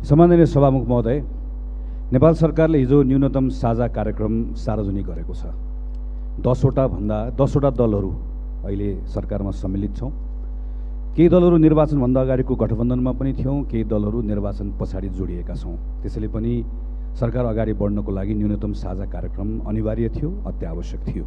सम्माननीय सभामुख महोदय, नेपाल सरकारले हिजो न्यूनतम साझा कार्यक्रम सार्वजनिक गरेको छ। 10वटा दलहरू अहिले सरकारमा सम्मिलित छौँ। केही दलहरू निर्वाचनभन्दा अगाडिको गठबन्धनमा पनि थियौँ, केही दलहरू निर्वाचन पछाडि जोडिएका छौँ। त्यसैले पनि सरकार अगाडि बढ्नको लागि न्यूनतम साझा कार्यक्रम अनिवार्य थियो, अत्यावश्यक थियो।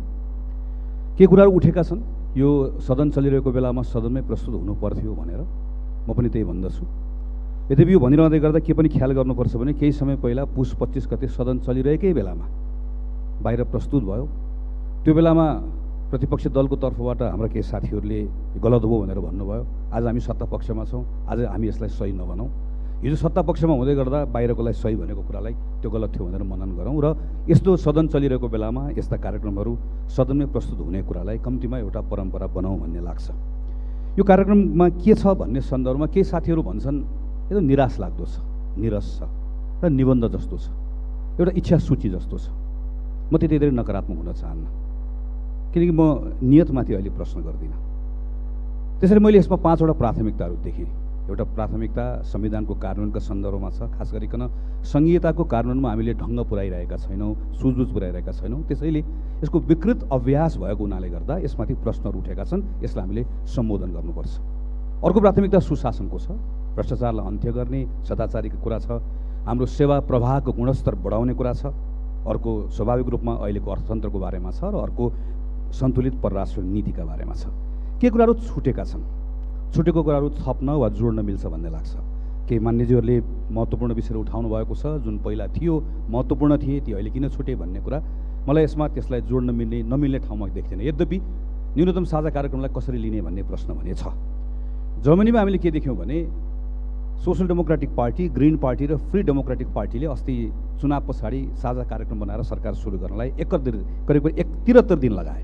के कुराहरू उठेका छन्, यो सदन चलिरहेको बेलामा सदनमै प्रस्तुत हुनुपर्थ्यो भनेर म पनि त्यही भन्दछु। यद्यपि यो भनिरहँदै गर्दा के पनि ख्याल गर्नुपर्छ भने केही समय पहिला पुस 25 गते सदन चलिरहेकै बेलामा बाहिर प्रस्तुत भयो। त्यो बेलामा प्रतिपक्ष दलको तर्फबाट हाम्रा केही साथीहरूले गलत हो भनेर भन्नुभयो। आज हामी सत्ता पक्षमा छौँ, आज हामी यसलाई सही नबनाउँ। हिजो सत्ता पक्षमा हुँदै गर्दा बाहिरकोलाई सही भनेको कुरालाई त्यो गलत थियो भनेर मनन गरौँ र यस्तो सदन चलिरहेको बेलामा यस्ता कार्यक्रमहरू सदनमै प्रस्तुत हुने कुरालाई कम्तीमा एउटा परम्परा बनाऊँ भन्ने लाग्छ। यो कार्यक्रममा के छ भन्ने सन्दर्भमा केही साथीहरू भन्छन् यो निराश लाग्दो छ, निरस छ र निबन्ध जस्तो छ, एउटा इच्छा सूची जस्तो छ। म त्यति धेरै नकारात्मक हुन चाहन्न, किनकि म नियतमाथि अहिले प्रश्न गर्दिनँ। त्यसैले मैले यसमा 5वटा प्राथमिकताहरू देखेँ। एउटा प्राथमिकता संविधानको कार्यान्वयनका सन्दर्भमा छ। खास गरिकन संघीयताको कार्यान्वयनमा हामीले ढङ्ग पुर्याइरहेका छैनौँ, सुझबुझ पुर्याइरहेका छैनौँ। त्यसैले यसको विकृत अभ्यास भएको हुनाले गर्दा यसमाथि प्रश्नहरू उठेका छन्, यसलाई हामीले सम्बोधन गर्नुपर्छ। अर्को प्राथमिकता सुशासनको छ। भ्रष्टाचारलाई अन्त्य गर्ने सदाचारीको कुरा छ। हाम्रो सेवा प्रवाहको गुणस्तर बढाउने कुरा छ। अर्को स्वाभाविक रूपमा अहिलेको अर्थतन्त्रको बारेमा छ र अर्को सन्तुलित परराष्ट्र नीतिका बारेमा छ। के कुराहरू छुटेका छन्, छुटेको कुराहरू थप्न वा जोड्न मिल्छ भन्ने लाग्छ। केही मान्यजीहरूले महत्त्वपूर्ण विषयहरू उठाउनु भएको छ, जुन पहिला थियो महत्त्वपूर्ण थिए ती अहिले किन छुटे भन्ने कुरा मलाई यसमा त्यसलाई जोड्न मिल्ने नमिल्ने ठाउँमा देख्दैन। यद्यपि न्यूनतम साझा कार्यक्रमलाई कसरी लिने भन्ने प्रश्न भने छ। जर्मनीमा हामीले के देख्यौँ भने social democratic party, green party र फ्री डेमोक्रेटिक पार्टीले अस्ति चुनाव पछाडि साझा कार्यक्रम बनाएर सरकार सुरु गर्नलाई करिब 73 दिन लगाए।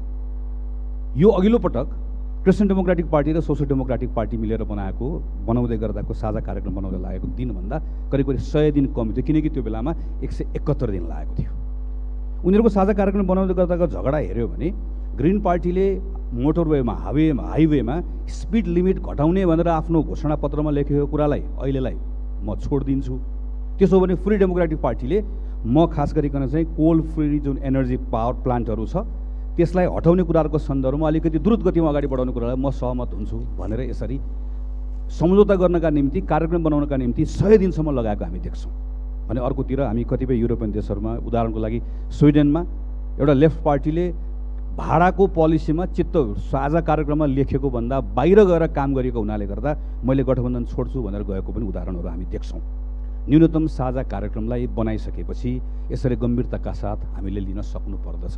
यो अघिल्लो पटक क्रिस्चियन डेमोक्रेटिक पार्टी र सोसल डेमोक्रेटिक पार्टी मिलेर बनाउँदै गर्दाको साझा कार्यक्रम बनाउँदै लागेको दिनभन्दा करिब 100 दिन कम थियो, किनकि त्यो बेलामा 171 दिन लागेको थियो। उनीहरूको साझा कार्यक्रम बनाउँदै गर्दाको झगडा हेऱ्यो भने ग्रिन पार्टीले मोटरवेमा हाइवेमा स्पिड लिमिट घटाउने भनेर आफ्नो घोषणापत्रमा लेखेको कुरालाई अहिलेलाई म छोडिदिन्छु। त्यसो भने फ्री डेमोक्रेटिक पार्टीले म खास गरिकन चाहिँ कोल फ्री जुन एनर्जी पावर प्लान्टहरू छ त्यसलाई हटाउने कुराहरूको सन्दर्भमा अलिकति द्रुत गतिमा अगाडि बढाउने कुरालाई म सहमत हुन्छु भनेर यसरी सम्झौता गर्नका निम्ति, कार्यक्रम बनाउनका निम्ति 100 दिनसम्म लगाएको हामी देख्छौँ। भने अर्कोतिर हामी कतिपय युरोपियन देशहरूमा, उदाहरणको लागि स्विडेनमा एउटा लेफ्ट पार्टीले भाडाको पोलिसीमा चित्त साझा कार्यक्रममा लेखेको भन्दा बाहिर गएर काम गरिएको हुनाले गर्दा मैले गठबन्धन छोड्छु भनेर गएको पनि उदाहरणहरू हामी देख्छौँ। न्यूनतम साझा कार्यक्रमलाई बनाइसकेपछि यसरी गम्भीरताका साथ हामीले लिन सक्नु पर्दछ।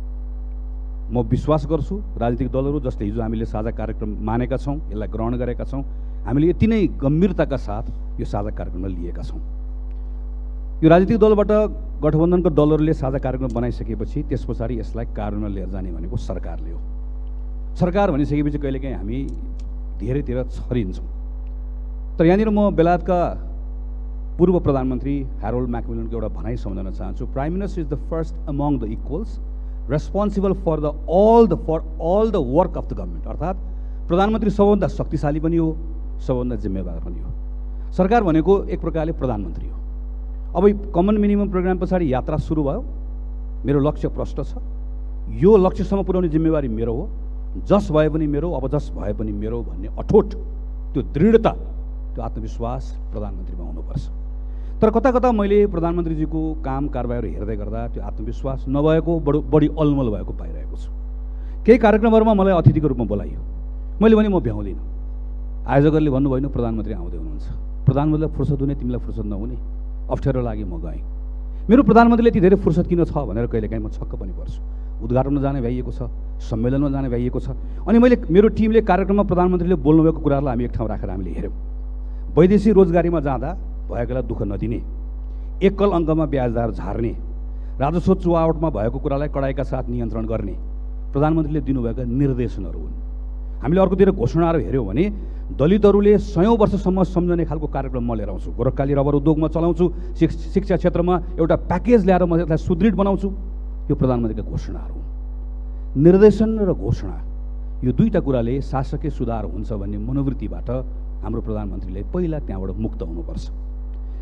म विश्वास गर्छु राजनीतिक दलहरू जसले हिजो हामीले साझा कार्यक्रम मानेका छौँ, यसलाई ग्रहण गरेका छौँ, हामीले यति नै गम्भीरताका साथ यो साझा कार्यक्रमलाई लिएका छौँ। यो राजनीतिक दलबाट गठबन्धनको दलहरूले साझा कार्यक्रम बनाइसकेपछि त्यस पछाडि यसलाई कार्यान्वयनमा लिएर जाने भनेको सरकारले हो। सरकार भनिसकेपछि कहिलेकाहीँ हामी धेरैतिर छरिन्छौँ। तर यहाँनिर म बेलायतका पूर्व प्रधानमन्त्री ह्यारोल्ड म्याकमिलनको एउटा भनाइ सम्झाउन चाहन्छु। Prime minister is the first among the equals responsible for all the work of the government. अर्थात् प्रधानमन्त्री सबभन्दा शक्तिशाली पनि हो, सबभन्दा जिम्मेवार पनि हो। सरकार भनेको एक प्रकारले प्रधानमन्त्री हो। अब कमन मिनिमम प्रोग्राम पछाडि यात्रा सुरु भयो। मेरो लक्ष्य प्रष्ट छ, यो लक्ष्यसम्म पुर्याउने जिम्मेवारी मेरो हो। जस भए पनि मेरो, अब जस भए पनि मेरो भन्ने अठोट त्यो दृढता, त्यो आत्मविश्वास प्रधानमन्त्रीमा हुनुपर्छ। तर कता कता मैले प्रधानमन्त्रीजीको काम कारबाहीहरू हेर्दै गर्दा त्यो आत्मविश्वास नभएको, बढी अलमल भएको पाइरहेको छु। केही कार्यक्रमहरूमा मलाई अतिथिको रूपमा बोलाइयो, मैले भने म भ्याउँदिनँ। आयोजकहरूले भन्नुभयो प्रधानमन्त्री आउँदै हुनुहुन्छ, प्रधानमन्त्रीलाई फुर्सद हुने, तिमीलाई फुर्सद नहुने, अप्ठ्यारो लागि म गएँ। मेरो प्रधानमन्त्रीले यति धेरै फुर्सद किन छ भनेर कहिलेकाहीँ म छक्क पनि पर्छु। उद्घाटनमा जाने भइएको छ, सम्मेलनमा जाने भइएको छ। अनि मेरो टिमले कार्यक्रममा प्रधानमन्त्रीले बोल्नुभएको कुराहरूलाई हामी एक ठाउँ राखेर हामीले हेऱ्यौँ। वैदेशिक रोजगारीमा जाँदा भएकोलाई दुःख नदिने, एकल अङ्कमा ब्याज दर झार्ने, राजस्व चुहावटमा भएको कुरालाई कडाइका साथ नियन्त्रण गर्ने प्रधानमन्त्रीले दिनुभएका निर्देशनहरू हुन्। हामीले अर्कोतिर घोषणाहरू हेऱ्यौँ भने दलितहरूले 100 वर्षसम्म सम्झने खालको कार्यक्रम म लिएर आउँछु, गोरखकाली रबर उद्योगमा चलाउँछु, शिक्षा क्षेत्रमा एउटा प्याकेज ल्याएर म यसलाई सुदृढ बनाउँछु। यो प्रधानमन्त्रीका घोषणाहरू हुन्। निर्देशन र घोषणा यो दुईटा कुराले शासकीय सुधार हुन्छ भन्ने मनोवृत्तिबाट हाम्रो प्रधानमन्त्रीले पहिला त्यहाँबाट मुक्त हुनुपर्छ।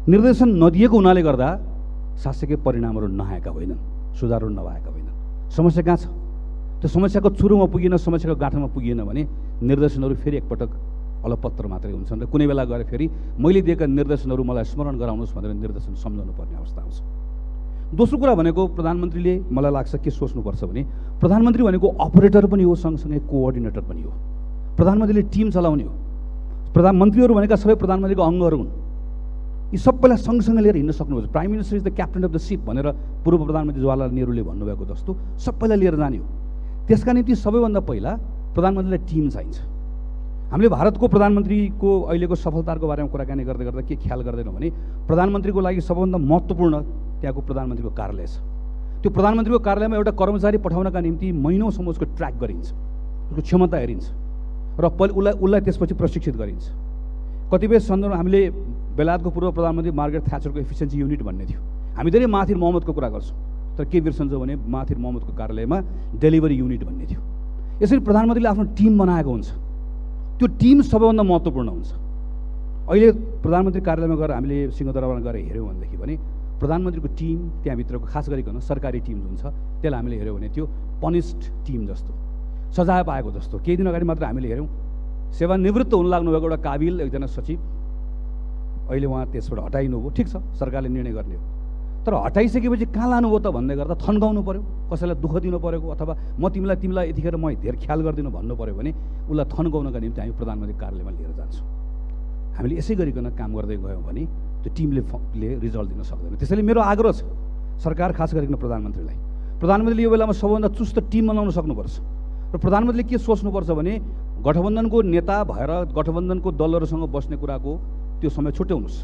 निर्देशन नदिएको हुनाले गर्दा शासकीय परिणामहरू नआएका होइनन्, सुधारहरू नभएका होइनन्। समस्या कहाँ छ? त्यो समस्याको चुरोमा पुगेन, समस्याको गाँठोमा पुगेन भने निर्देशनहरू फेरि एकपटक अलपत्र मात्रै हुन्छन् र कुनै बेला गएर फेरि मैले दिएका निर्देशनहरू मलाई स्मरण गराउनुहोस् भनेर निर्देशन सम्झाउनु पर्ने अवस्था आउँछ। दोस्रो कुरा भनेको प्रधानमन्त्रीले मलाई लाग्छ के सोच्नुपर्छ भने प्रधानमन्त्री भनेको अपरेटर पनि हो, सँगसँगै कोअर्डिनेटर पनि हो। प्रधानमन्त्रीले टिम चलाउने हो। प्रधानमन्त्रीहरू भनेका सबै प्रधानमन्त्रीको अङ्गहरू हुन्। यी सबैलाई सँगसँगै लिएर हिँड्न सक्नुपर्छ। Prime minister is the captain of the ship भनेर पूर्व प्रधानमन्त्री जवाहरलाल नेहरूले भन्नुभएको जस्तो सबैलाई लिएर जाने हो। त्यसका निम्ति सबैभन्दा पहिला प्रधानमन्त्रीलाई टिम चाहिन्छ। हामीले भारतको प्रधानमन्त्रीको अहिलेको सफलताको बारेमा कुराकानी गर्दै गर्दा के ख्याल गर्दैनौँ भने प्रधानमन्त्रीको लागि सबभन्दा महत्त्वपूर्ण त्यहाँको प्रधानमन्त्रीको कार्यालय छ। त्यो प्रधानमन्त्रीको कार्यालयमा एउटा कर्मचारी पठाउनका निम्ति महिनौसम्म उसको ट्र्याक गरिन्छ, उसको क्षमता हेरिन्छ र उसलाई त्यसपछि प्रशिक्षित गरिन्छ। कतिपय सन्दर्भमा हामीले बेलायतको पूर्व प्रधानमन्त्री मार्गरेट थ्याचरको एफिसियन्सी युनिट भन्ने थियो। हामी धेरै महाथिर मोहम्मदको कुरा गर्छौँ, तर के बिर्सन्छौँ भने महाथिर मोहम्मदको कार्यालयमा डेलिभरी युनिट भन्ने थियो। यसरी प्रधानमन्त्रीले आफ्नो टिम बनाएको हुन्छ। त्यो टिम सबैभन्दा महत्त्वपूर्ण हुन्छ। अहिले प्रधानमन्त्री कार्यालयमा गएर हामीले सिंहदरबारमा गएर हेऱ्यौँ भनेदेखि भने प्रधानमन्त्रीको टिम त्यहाँभित्रको खास गरिकन सरकारी टिम जुन छ त्यसलाई हामीले हेऱ्यौँ भने त्यो पनिस्ड टिम जस्तो, सजाय पाएको जस्तो। केही दिन अगाडि मात्र हामीले हेऱ्यौँ सेवानिवृत्त हुन लाग्नुभएको एउटा काबिल एकजना सचिव, अहिले उहाँ त्यसबाट हटाइनुभयो। ठिक छ, सरकारले निर्णय गर्ने हो, तर हटाइसकेपछि कहाँ लानुभयो त भन्दै गर्दा थन्काउनु पऱ्यो, कसैलाई दुःख दिनु परेको अथवा तिमीलाई यतिखेर म धेर ख्याल गरिदिनु भन्नु पऱ्यो भने उसलाई थन्काउनका निम्ति हामी प्रधानमन्त्री कार्यालयमा लिएर जान्छौँ। हामीले यसै गरिकन काम गर्दै गयौँ भने त्यो टिमले रिजल्ट दिन सक्दैन। त्यसैले मेरो आग्रह छ सरकार खास गरिकन प्रधानमन्त्रीले यो बेलामा सबभन्दा चुस्त टिम बनाउन सक्नुपर्छ। र प्रधानमन्त्रीले के सोच्नुपर्छ भने गठबन्धनको नेता भएर गठबन्धनको दलहरूसँग बस्ने कुराको त्यो समय छुट्याउनुहोस्।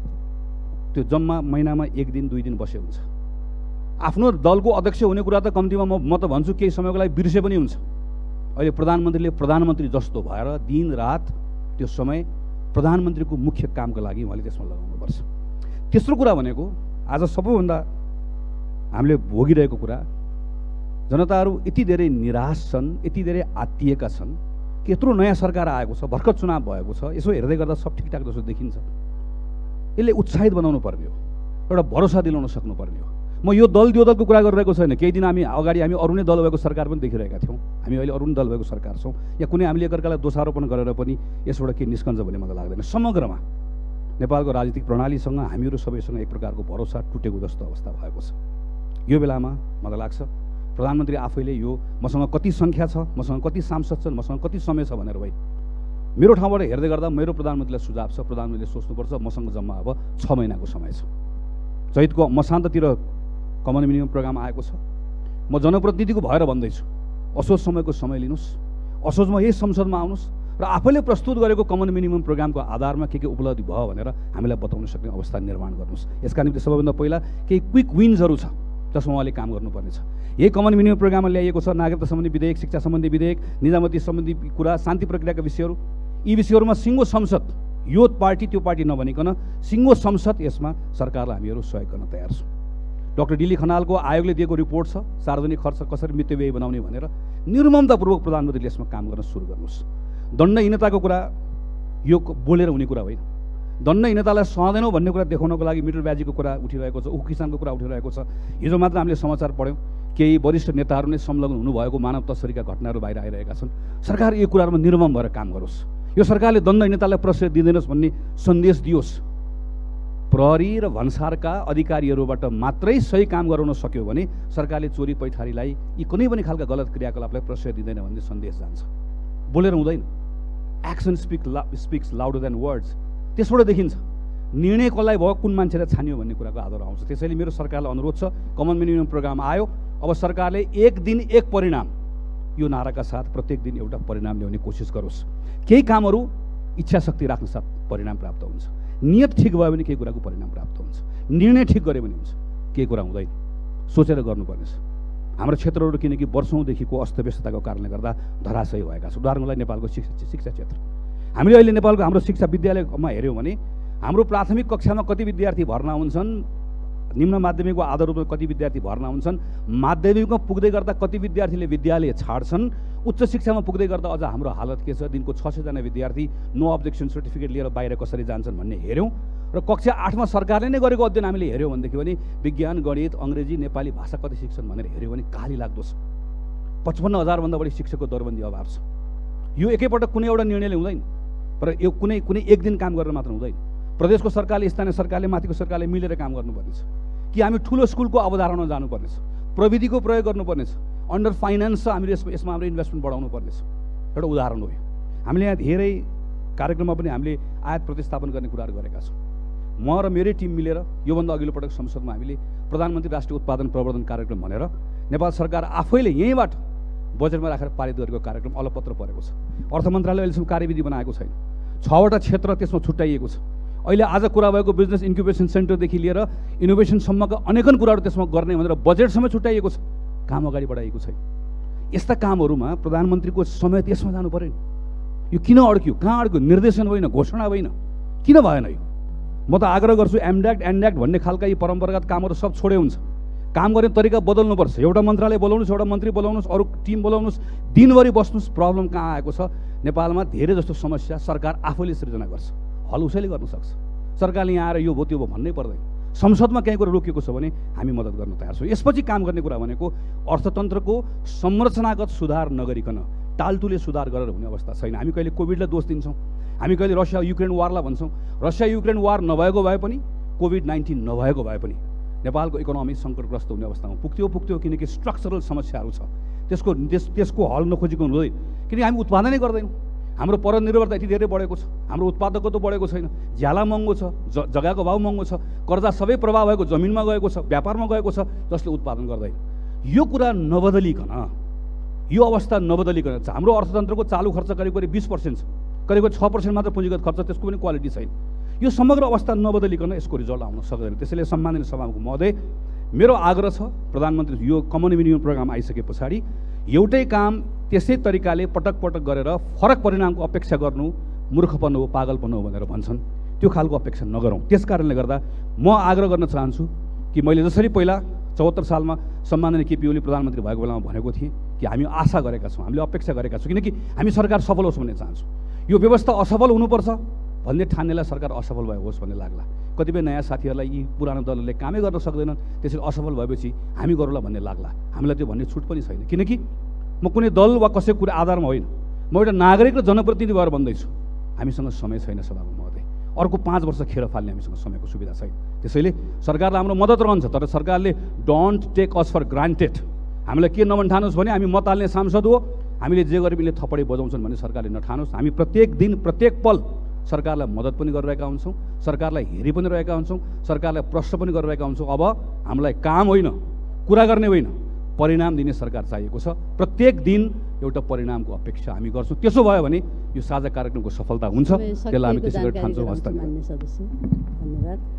त्यो जम्मा महिनामा 1 दिन 2 दिन बसे हुन्छ। आफ्नो दलको अध्यक्ष हुने कुरा त कम्तीमा म त भन्छु केही समयको लागि बिर्से पनि हुन्छ। अहिले प्रधानमन्त्रीले प्रधानमन्त्री जस्तो भएर दिन रात त्यो समय प्रधानमन्त्रीको मुख्य कामको लागि उहाँले त्यसमा लगाउनुपर्छ। तेस्रो कुरा भनेको आज सबैभन्दा हामीले भोगिरहेको कुरा, जनताहरू यति धेरै निराश छन्, यति धेरै आत्तिएका छन् कि यत्रो नयाँ सरकार आएको छ, भर्खर चुनाव भएको छ, यसो हेर्दै गर्दा सब ठिकठाक जस्तो देखिन्छ। यसले उत्साहित बनाउनु पर्ने हो, एउटा भरोसा दिलाउन सक्नुपर्ने हो। म यो दल त्यो दलको कुरा गरिरहेको छैन। केही दिन अगाडि हामी अरू नै दल भएको सरकार पनि देखिरहेका थियौँ। हामी अहिले अरू नै दल भएको सरकार छौँ। या कुनै हामीले एकअर्कालाई दोषारोपण गरेर पनि यसबाट के निस्कन्छ भन्ने मलाई लाग्दैन। समग्रमा नेपालको राजनीतिक प्रणालीसँग हामीहरू सबैसँग एक प्रकारको भरोसा टुटेको जस्तो अवस्था भएको छ। यो बेलामा मलाई लाग्छ प्रधानमन्त्री आफैले यो मसँग कति सङ्ख्या छ, मसँग कति सांसद छन्, मसँग कति समय छ भनेर होइन, मेरो ठाउँबाट हेर्दै गर्दा मेरो प्रधानमन्त्रीलाई सुझाव छ, प्रधानमन्त्रीले सोच्नुपर्छ मसँग जम्मा अब 6 महिनाको समय छ। चैतको मसान्ततिर कमन मिनिमम प्रोग्राम आएको छ। म जनप्रतिनिधिको भएर भन्दैछु, असोज समयको समय लिनुहोस्, असोजमा यही संसदमा आउनुहोस् र आफैले प्रस्तुत गरेको कमन मिनिमम प्रोग्रामको आधारमा के उपलब्धि भयो भनेर हामीलाई बताउन सक्ने अवस्था निर्माण गर्नुहोस्। यसका निम्ति सबैभन्दा पहिला केही क्विक विन्सहरू छ जसमा उहाँले काम गर्नुपर्नेछ। यही कमन मिनिमम प्रोग्राममा ल्याइएको छ नागरिकता सम्बन्धी विधेयक, शिक्षा सम्बन्धी विधेयक, निजामती सम्बन्धी कुरा, शान्ति प्रक्रियाका विषयहरू। यी विषयहरूमा सिङ्गो संसद, यो पार्टी त्यो पार्टी नभनिकन सिङ्गो संसद यसमा सरकारलाई हामीहरू सहयोग गर्न तयार छौँ। डाक्टर डिली खनालको आयोगले दिएको रिपोर्ट छ सार्वजनिक खर्च कसरी मितव्ययी बनाउने भनेर। निर्ममतापूर्वक प्रधानमन्त्रीले यसमा काम गर्न सुरु गर्नुहोस्। दण्डहीनताको कुरा यो बोलेर हुने कुरा होइन। दण्डहीनतालाई सहँदैनौँ भन्ने कुरा देखाउनको लागि मिटरब्याजीको कुरा उठिरहेको छ, उखु किसानको कुरा उठिरहेको छ। हिजो मात्र हामीले समाचार पढ्यौँ केही वरिष्ठ नेताहरू नै संलग्न हुनुभएको मानव तस्करीका घटनाहरू बाहिर आइरहेका छन्। सरकार यो कुराहरूमा निर्मम भएर काम गरोस्। यो सरकारले दण्डहीनतालाई प्रश्रय दिँदैनस् भन्ने सन्देश दियोस्। प्रहरी र भन्सारका अधिकारीहरूबाट मात्रै सही काम गराउन सक्यो भने सरकारले चोरी पैठारीलाई यी कुनै पनि खालका गलत क्रियाकलापलाई प्रश्रय दिँदैन भन्ने सन्देश जान्छ। बोलेर हुँदैन। Action speaks louder than words. त्यसबाट देखिन्छ निर्णय कसलाई भयो, कुन मान्छेलाई छानियो भन्ने कुराको आधार आउँछ। त्यसैले मेरो सरकारलाई अनुरोध छ, कमन मिनिमम प्रोग्राम आयो, अब सरकारले 1 दिन 1 परिणाम यो नाराका साथ प्रत्येक दिन एउटा परिणाम ल्याउने कोसिस गरोस्। केही कामहरू इच्छा शक्ति राख्न साथ परिणाम प्राप्त हुन्छ। नियत ठिक भयो भने केही कुराको परिणाम प्राप्त हुन्छ। निर्णय ठिक गऱ्यो भने हुन्छ, केही कुरा हुँदैन। सोचेर गर्नुपर्नेछ। हाम्रो क्षेत्रहरू किनकि वर्षौँदेखिको अस्तव्यस्तताको कारणले गर्दा धराशयी भएका छन्। उदाहरणको लागि नेपालको शिक्षा क्षेत्र, हामीले अहिले नेपालको हाम्रो शिक्षा विद्यालयमा हेऱ्यौँ भने हाम्रो प्राथमिक कक्षामा कति विद्यार्थी भर्ना हुन्छन्, निम्न माध्यमिकको आधार रूपमा कति विद्यार्थी भर्ना हुन्छन्, माध्यमिकमा पुग्दै गर्दा कति विद्यार्थीले विद्यालय छाड्छन्, उच्च शिक्षामा पुग्दै गर्दा अझ हाम्रो हालत के छ, दिनको 600 जना विद्यार्थी नो अब्जेक्सन सर्टिफिकेट लिएर बाहिर कसरी जान्छन् भन्ने हेऱ्यौँ। र कक्षा 8मा सरकारले नै गरेको अध्ययन हामीले हेऱ्यौँ भनेदेखि भने विज्ञान गणित अङ्ग्रेजी नेपाली भाषा कति शिक्षण भनेर हेऱ्यौँ भने काली लाग्दो छ। 55,000 भन्दा बढी शिक्षकको दरबन्दी अभाव छ। यो एकैपटक कुनै एउटा निर्णयले हुँदैन, तर यो कुनै एक दिन काम गरेर मात्र हुँदैन। प्रदेशको सरकारले, स्थानीय सरकारले, माथिको सरकारले मिलेर काम गर्नुपर्नेछ कि हामी ठुलो स्कुलको अवधारणा जानुपर्नेछ, प्रविधिको प्रयोग गर्नुपर्नेछ, अन्डर फाइनेन्स छ, हामीले यसमा हाम्रो इन्भेस्टमेन्ट बढाउनु पर्नेछ। एउटा उदाहरण हो यो। हामीले यहाँ धेरै कार्यक्रममा पनि हामीले आयात प्रतिस्थापन गर्ने कुराहरू गरेका छौँ। म र मेरै टिम मिलेर योभन्दा अघिल्लो पटक संसदमा हामीले प्रधानमन्त्री राष्ट्रिय उत्पादन प्रवर्धन कार्यक्रम भनेर नेपाल सरकार आफैले यहीँबाट बजेटमा राखेर पारित गरेको कार्यक्रम अलपत्र परेको छ। अर्थ मन्त्रालयले अहिलेसम्म कार्यविधि बनाएको छैन। 6वटा क्षेत्र त्यसमा छुट्याइएको छ। अहिले आज कुरा भएको बिजनेस इन्क्युबेसन सेन्टरदेखि लिएर इनोभेसनसम्मका अनेकन कुराहरू त्यसमा गर्ने भनेर बजेटसम्म छुट्याइएको छ। काम अगाडि बढाइएको छैन। यस्ता कामहरूमा प्रधानमन्त्रीको समय त्यसमा जानु पर्यो। यो किन अड्क्यो? कहाँ अड्क्यो? निर्देशन होइन, घोषणा होइन, किन भएन यो? म त आग्रह गर्छु एन्ड्याक्ट भन्ने खालका यी परम्परागत कामहरू सब छोडे हुन्छ। काम गर्ने तरिका बदल्नुपर्छ। एउटा मन्त्रालय बोलाउनुहोस्, एउटा मन्त्री बोलाउनुहोस्, अरू टिम बोलाउनुहोस्, दिनभरि बस्नुहोस्। प्रब्लम कहाँ आएको छ? नेपालमा धेरै जस्तो समस्या सरकार आफैले सृजना गर्छ, हल उसैले गर्न सक्छ। सरकारले यहाँ आएर यो भयो त्यो भयो भन्नै पर्दैन। संसदमा केही कुरा रोकिएको छ भने हामी मद्दत गर्न तयार छौँ। यसपछि काम गर्ने कुरा भनेको अर्थतन्त्रको संरचनागत सुधार नगरिकन टालटुले सुधार गरेर हुने अवस्था छैन। हामी कहिले कोभिडलाई दोष दिन्छौँ, हामी कहिले रसिया युक्रेन वारलाई भन्छौँ। रसिया युक्रेन वार नभएको भए पनि, कोभिड-19 नभएको भए पनि नेपालको इकोनोमी सङ्कटग्रस्त हुने अवस्थामा पुग्थ्यो, किनकि स्ट्रक्चरल समस्याहरू छ। त्यसको हल नखोजिकन हुँदैन, किनकि हामी उत्पादनै गर्दैनौँ। हाम्रो परनिर्भरता यति धेरै बढेको छ, हाम्रो उत्पादकत्व बढेको छैन, ज्याला महँगो छ, जग्गाको भाउ महँगो छ, कर्जा सबै प्रभाव भएको जमिनमा गएको छ, व्यापारमा गएको छ, जसले उत्पादन गर्दैन। यो कुरा नबदलिकन, यो अवस्था नबदलिकन हाम्रो अर्थतन्त्रको चालु खर्च करिब 20% छ, करिब 6% मात्र पुँजीगत खर्च, त्यसको पनि क्वालिटी छैन। यो समग्र अवस्था नबदलिकन यसको रिजल्ट आउन सक्दैन। त्यसैले सम्माननीय सभामुख महोदय, मेरो आग्रह छ प्रधानमन्त्री यो कमन मिनिमम प्रोग्राम आइसके पछाडि एउटै काम त्यसै तरिकाले पटक पटक गरेर फरक परिणामको अपेक्षा गर्नु मूर्खपन हो, पागलपन हो भनेर भन्छन्। त्यो खालको अपेक्षा नगरौँ। त्यस कारणले गर्दा म आग्रह गर्न चाहन्छु कि मैले जसरी पहिला 74 सालमा सम्माननीय केपी ओली प्रधानमन्त्री भएको बेलामा भनेको थिएँ कि हामी आशा गरेका छौँ, हामीले अपेक्षा गरेका छौँ, किनकि हामी सरकार सफल होस् भन्ने चाहन्छौँ। यो व्यवस्था असफल हुनुपर्छ भन्ने ठान्नेलाई सरकार असफल भयो होस् भन्ने लाग्ला। कतिपय नयाँ साथीहरूलाई यी पुरानो दलहरूले कामै गर्न सक्दैनन्, त्यसरी असफल भएपछि हामी गरौँला भन्ने लाग्ला। हामीलाई त्यो भन्ने छुट पनि छैन, किनकि म कुनै दल वा कसैको कुरा आधारमा होइन, म एउटा नागरिक र जनप्रतिनिधि भएर भन्दैछु। हामीसँग समय छैन सभामुख महोदय, अर्को 5 वर्ष खेर फाल्ने हामीसँग समयको सुविधा छैन। त्यसैले सरकारलाई हाम्रो मद्दत रहन्छ, तर सरकारले don't take us for granted. हामीलाई के नभन्ठानुहोस् भने हामी मत हाल्ने सांसद हो, हामीले जे गरे पनि थपडे बजाउँछन् भन्ने सरकारले नठानोस्। हामी प्रत्येक दिन प्रत्येक पल सरकारलाई मद्दत पनि गरिरहेका हुन्छौँ, सरकारलाई हेरि पनि रहेका हुन्छौँ, सरकारलाई प्रश्न पनि गरिरहेका हुन्छौँ। अब हामीलाई काम होइन, कुरा गर्ने होइन, परिणाम दिने सरकार चाहिएको छ। प्रत्येक दिन एउटा परिणामको अपेक्षा हामी गर्छौँ। त्यसो भयो भने यो साझा कार्यक्रमको सफलता हुन्छ। त्यसलाई हामी त्यसै गरी ठान्छौँ। हस्, धन्यवाद।